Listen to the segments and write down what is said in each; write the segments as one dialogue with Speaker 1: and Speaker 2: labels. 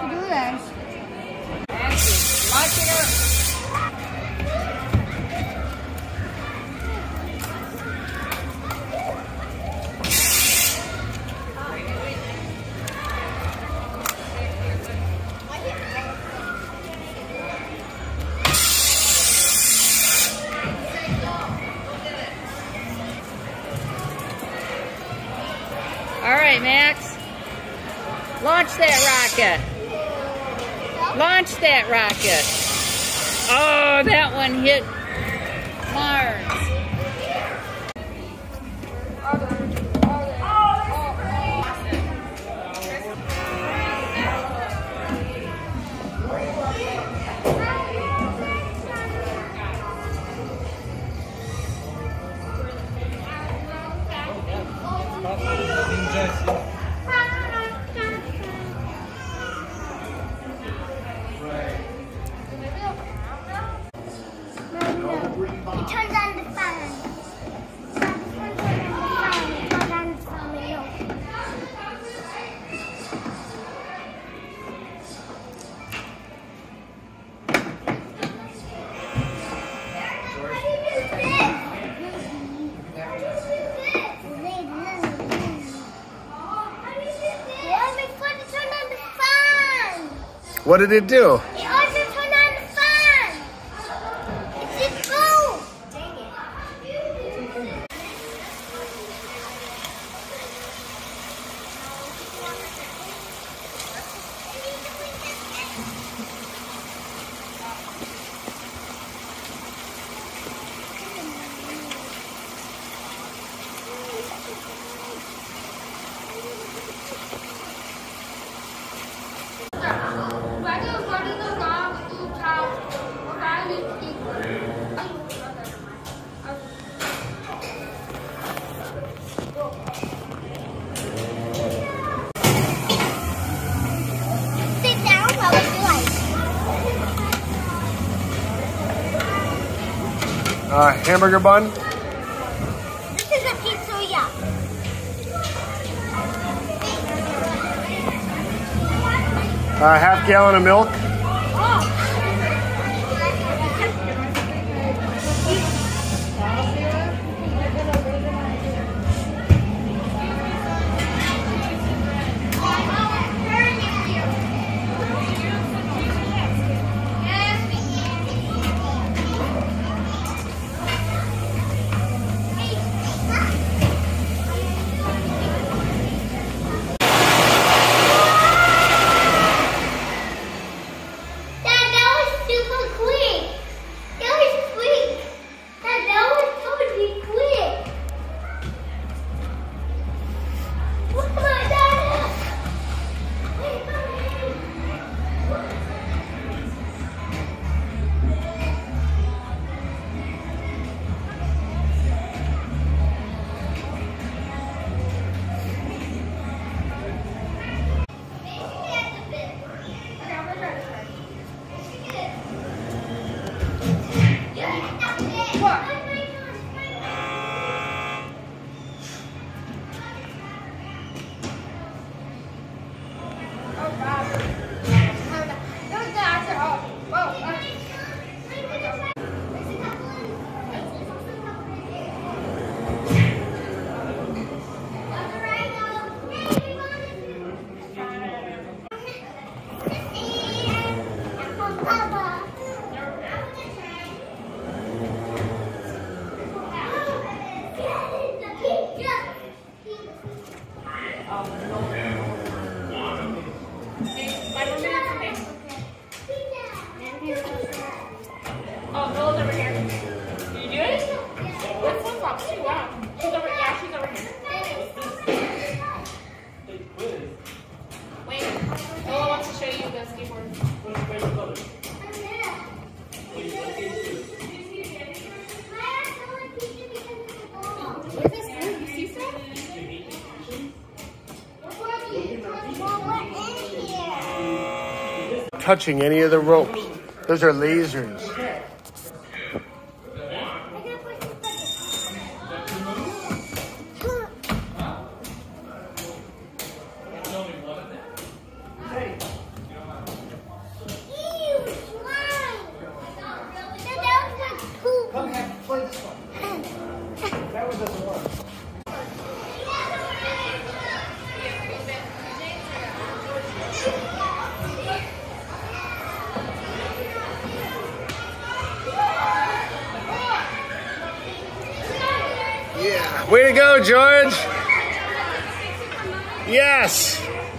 Speaker 1: to do this.
Speaker 2: Launch it up. All right, Max. Launch that rocket. Launch that rocket. Oh, that one hit Mars.
Speaker 1: It turns on the fan.
Speaker 3: What did it do?
Speaker 1: It also turned on the fan. It's just boom. Dang it. Sit down, what would you like?
Speaker 3: Hamburger bun?
Speaker 1: This is a pizzeria.
Speaker 3: Half gallon of milk?
Speaker 2: Oh, Bill's over here. Did you do it? What's the box? Wow. She's over here. Yeah, she's over here. Wait. Bella wants to show you the skateboard. What is this? You see stuff?
Speaker 3: Touching any of the ropes. Those are lasers. Way to go, George. Yes.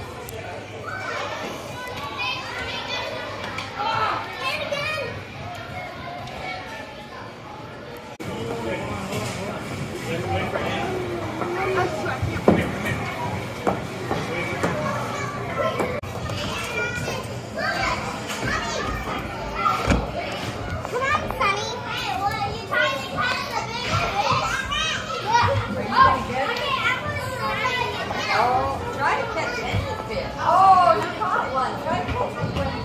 Speaker 4: Try to catch any fish. Oh, you caught one. Try to catch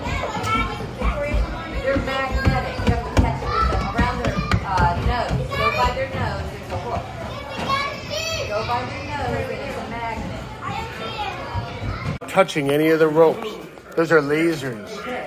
Speaker 4: one. They're magnetic. You have to catch it with them around their nose. Go by their nose. There's a hook. Go by their nose, and it's a magnet.
Speaker 3: Touching any of the ropes. Those are lasers.